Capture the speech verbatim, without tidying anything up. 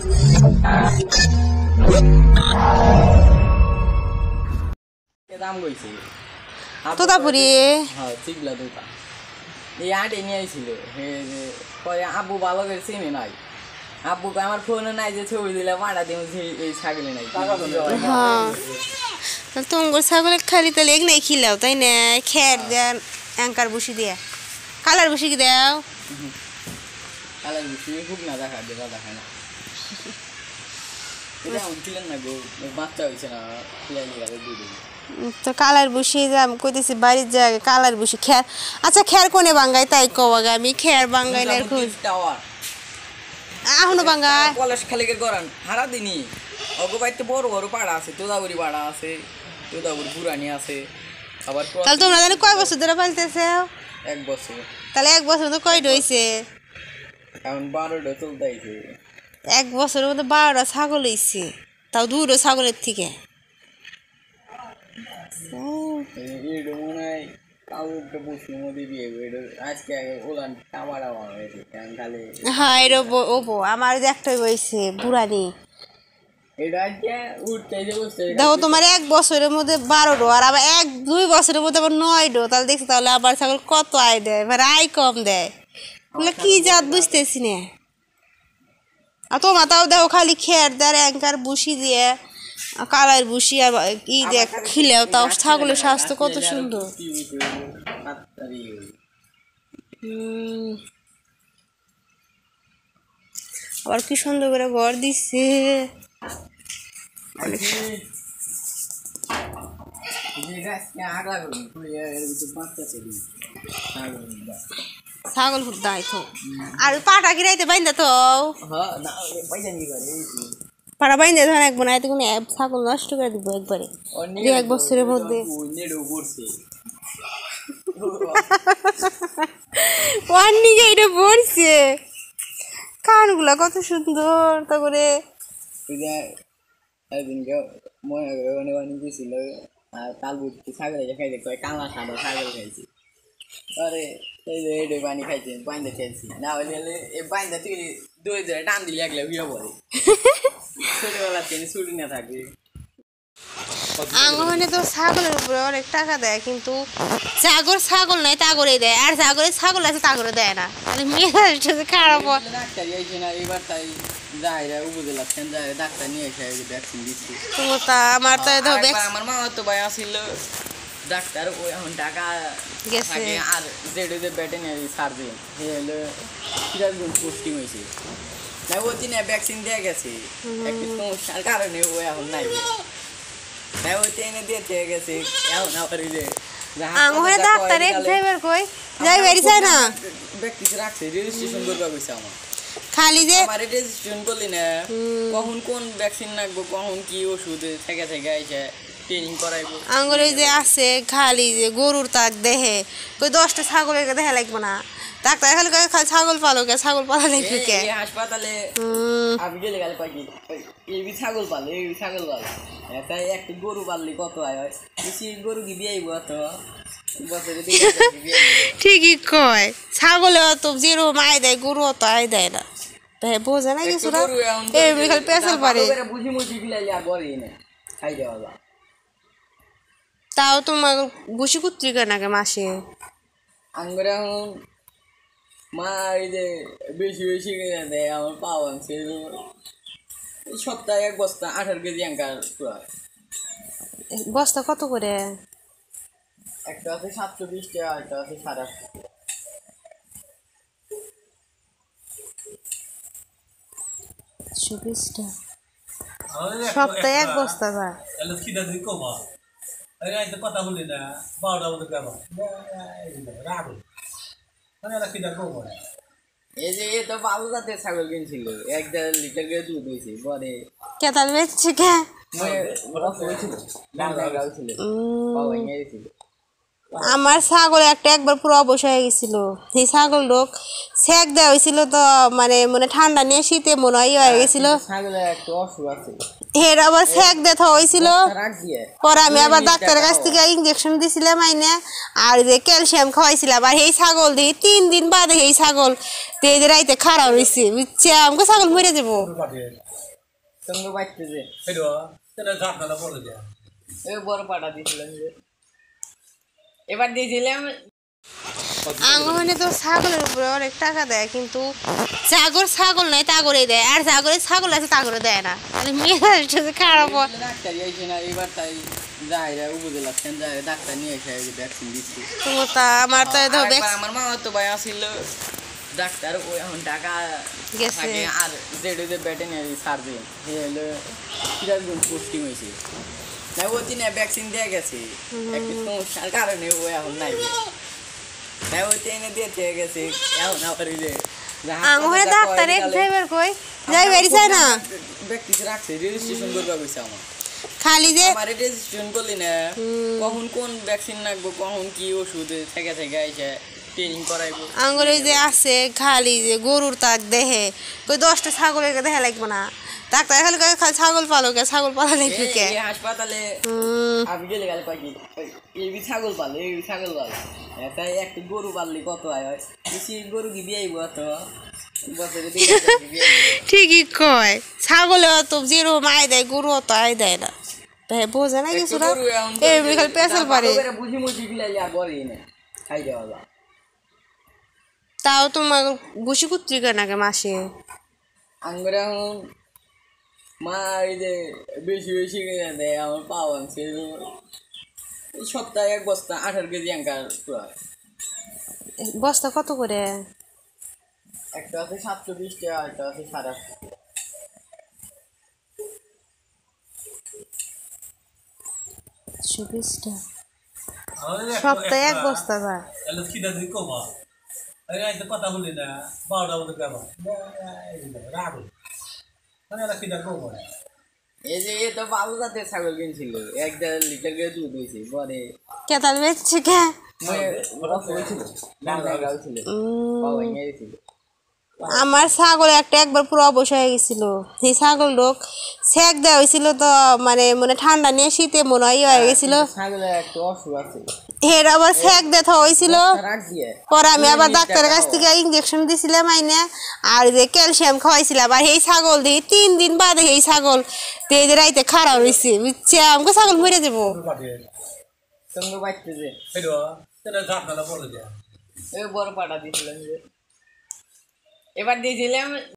দাম কইছে তোতাপুরি হ্যাঁ চিগলা দুটা এই আটে নিয়ে আইছিল পরে আব্বু ভালো করে চিনি নাই আব্বুকে আমার ফোনে নাই যে ছবি দিলে মারা দিন এই ছাগলে নাই হ্যাঁ তোমার ছাগলে খালি তাহলে এক নাই খিলাও তাই না খের দেন অ্যাঙ্কার বসি দিয়ে কালার বসি কি দাও কালার বসি খুব না দেখা দেবা দেখায় না এটা উঠিলেন না গো বাচ্চা হয়েছে না খিলাইলি গেলে দুই দিন তো কালার বসি যাম কইতেছি বাড়ির জায়গায় কালার বসি খের আচ্ছা খের কোনে বাঙ্গাই তাই কওয়াগে আমি খের বাঙ্গাই না খুব টাওয়ার আহনো বাঙ্গাই কলেজ খালিকে গরান হারা দিনই অগো বাইতে বড় বড় পাড়া আছে তোদাগুড়ি পাড়া আছে তোদাগুড়ি পুরানি আছে আবার তাহলে তোমরা জানি কয় বছর ধরে পালতেছে এক বছর তাহলে এক বছর তো কয় হইছে এখন বারোটা চলতেছে এক বছরের মধ্যে বারোটা ছাগল হইছে তাও দুটো ছাগলের থেকে হ্যাঁ এটা ওপো আমার একটাই বইছে বুড়ানি দেখো তোমার এক বছরের মধ্যে বারোটো আর আবার এক দুই বছরের মধ্যে আবার নয়টো তাহলে দেখছি তাহলে আবার ছাগল কত আয় দেয় এবার আয় কম দেয় কি জাত বুঝতেছি না আর তোমার তাও দেখো খালি খের দেয় অ্যাঙ্কার বুসি দিয়ে কালার বুসি আর ই দিয়ে খিলেও তাও ছাগলের স্বাস্থ্য কত সুন্দর আবার কি সুন্দর করে ঘর দিচ্ছে ছাগল হুদ্দাই তো আর পাটা গিরাইতে বাইন্দা তো পাড়া বাইন্দা ধরেন এক বোনাইতে কোনো ছাগল নষ্ট করে দিব একবারে এক বছরের মধ্যে অন্যকে এটা পড়ছে কানগুলা কত সুন্দর তা করে তাল বুঝছি ছাগল খাইছে কালা সাদা ছাগল খাইছি আরে এই যে পানি খাইছি বাইন্দা খেয়েছি না হলে এই বাইন্দা তুই দই ধরে টান দিলে একলা হইয়া পড়ে ছোটবেলা তিনি ছুটি না থাকবে আঙ্গনে তো ছাগলের উপরে অনেক টাকা দেয় কিন্তু জাগর ছাগল নাই তাগরে দেয় আর জাগরে ছাগল আছে তাগরে দেয় না মানে মেয়েটা খারাপ ডাক্তার আইছে না এবার তাই যাইরা উপজেলা সেন যায় ডাক্তার নিয়ে এসে ভ্যাকসিন দিচ্ছি তোমার আমার তো আমার মা তো ভাই আসিল ডাক্তার ওই এখন টাকা গেছে আর যেটা যে ভেটেরিনারি সার্জন সে হলো সিরাজগঞ্জ পোস্টিং হয়েছে না ও দিনে ভ্যাকসিন দিয়ে গেছে একটু সমস্যার কারণে ও এখন নাই না ও ট্রেনে দিতে গেছে এখন আবার যে আঙ্গুরে ডাক্তার এক ড্রাইভার কই ড্রাইভারই চাই না ব্যক্তি রাখছে রেজিস্ট্রেশন করতে কইছে আমার খালি যে আমার রেজিস্ট্রেশন করলি না কখন কোন ভ্যাকসিন লাগবে কখন কি ওষুধ থেকে থেকে আইছে ট্রেনিং করাইবো আঙ্গুরে যে আছে খালি যে গরুর তাক দেহে কই দশটা ছাগলের দেখা লাগবে না ডাক্তার খালি খালি ছাগল পালো কে ছাগল পালা লাগবে কে এই হাসপাতালে আমি গেলে গেলে কই এই ছাগল পালে এই ছাগল পালে তাই একটা গরু পাললি কত আয় হয় বেশি গরু কি দিয়াইবো তো বছরে ঠিকই কয় ছাগলে অত যেরকম আয় দেয় গরু অত আয় দেয় না তাই বোঝে না কিছু না এই খালি পেছাল পারে বুঝি মুঝি গিলাইলে আর বড়ই না খাই দেওয়া যায় তাও তোমার বসি কুত্রিকা নাকি মাসে আমরা এখন মা এই যে বেশি বেশি কিনে দেয় আমার পাওয়া আনছে সপ্তাহে এক বস্তা আঠারো কেজি অ্যাঙ্কার বস্তা কত করে একটা আছে সাতশো বিশ টাকা একটা আছে সাড়ে আটশো একশো বিশ টাকা সপ্তাহে এক বস্তা যায় কথা বলি না বারোটা মতো কেমন রাখুন এই যে এ তো ভালো জাতের ছাগল কিনছিল এক দেড় লিটার করে দুধ হয়েছে পরে কেতাল বেচছে কে আমার ছাগল একটা একবার পুরো অবশ হয়ে গেছিল সেই ছাগল লোক সেক দেওয়া হয়েছিল তো মানে মনে ঠান্ডা নিয়ে শীতে মনে হয় হয়ে গেছিল ছাগলের একটা অসুখ আছে এর আবার সেক দেওয়া হয়েছিল রাখ দিয়ে পরে আমি আবার ডাক্তারের কাছ থেকে ইঞ্জেকশন দিছিলাম আইনে আর যে ক্যালসিয়াম খাওয়াইছিলাম আর এই ছাগল দিয়ে তিন দিন বাদে এই ছাগল দিয়ে যে রাইতে খারাপ হয়েছে বুঝছে আমাকে ছাগল মরে যাবো সঙ্গে বাচ্চা যে এটা সেটা ঝাঁকড়া পড়ে যায় ওই বড় পাটা দিয়েছিলাম যে এবার দিয়েছিলাম আঙ্গনে তো ছাগলের উপরে অনেক টাকা দেয় কিন্তু জাগর ছাগল নাই তাগরে দেয় আর জাগরে ছাগল আছে তাগরে দেয় না মেয়েরা খারাপ হয় ডাক্তার আইছে না এবার তাই যাই রে উপজেলা সেন যাই ডাক্তার নিয়ে এসে ভ্যাকসিন দিচ্ছি তোমার তা আমার তো ধর আমার মামা তো ভাই আসিল ডাক্তার ওই এখন টাকা গেছে থাকে আর যেটা যে ভেটেরিনারি সার্জন সে হলো সিরাজগঞ্জ পোস্টিং হয়েছে না ও তিনে ভ্যাকসিন দিয়ে গেছে একটা সমস্যার কারণে ও এখন নাই না ও তিনে দিয়ে গেছে এখন আবার এই যে আঙ্গনে ডাক্তারে ড্রাইভার কই ড্রাইভারই চায় না ব্যক্তি রাখছে রেজিস্ট্রেশন করবা কইছে আমার খালি যে আমার রেজিস্ট্রেশন করলি না কখন কোন ভ্যাকসিন লাগবো কখন কি ওষুধ থেকে থেকে আইসে ট্রেনিং করাইবো আঙ্গুরে যে আছে খালি যে গরুর তাক দেহে কই দশটা ছাগলের দেখা লাগবে না ডাক্তার খালি কয় খালি ছাগল পালো কে ছাগল পালা লাগবে কে এই হাসপাতালে আমি গেলে গেলে কয় কি এই ছাগল পালে এই ছাগল পালে তাই একটা গরু পাললে কত আয় হয় বেশি গরু কি দিয়ে আইবো তো বছরে ঠিকই কয় ছাগলে অত যেরকম আয় দেয় গরু অত আয় দেয় না তাই বোঝে না কিছু না এই খালি পেছাল পারে বুঝি মুঝি গিলা ইয়া করে না খাই দেওয়া যায় তাও তোমার বসে কুত্রিকা নাকি মাসে আঙ্গুরে এখন মা এই যে বেশি বেশি কিনে দেয় আমার পাওয়া সে সপ্তাহে এক বস্তা আঠারো কেজি আঙ্কার বস্তা কত করে একটা আছে সাতশো বিশ টাকা একটা আছে সাড়ে আটশো বিশটা সপ্তাহে এক বস্তা যা খিদা দিয়ে কমা আরে কথা বলি না বারোটা মতো ব্যবহার রাখো মানে খিদা কমা এই যে এ তো বাবু জাতের ছাগল কিনছিল এক দেড় লিটার করে দুধ হয়েছে পরে কেতাল বেচছে কে আমার ছাগল একটা একবার পুরো অবশ হয়ে গেছিল সেই ছাগল লোক সেক দেওয়া হয়েছিল তো মানে মনে ঠান্ডা নিয়ে শীতে মনে হয় হয়ে গেছিল ছাগলের একটা অসুখ আছে এর আবার সেক দেওয়া হয়েছিল পরে আমি আবার ডাক্তারের কাছ থেকে ইঞ্জেকশন দিছিলাম আইনে আর যে ক্যালসিয়াম খাওয়াইছিলাম আর এই ছাগল দিয়ে তিন দিন বাদে এই ছাগল দিয়ে যে রাইতে খারাপ হয়েছে বুঝছে আমাকে ছাগল মরে যাবো সঙ্গে বাচ্চা যে এটা সেটা ঝাঁকড়া পড়ে যায় ওই বড় পাটা দিয়েছিলাম যে এবার দিয়েছিলাম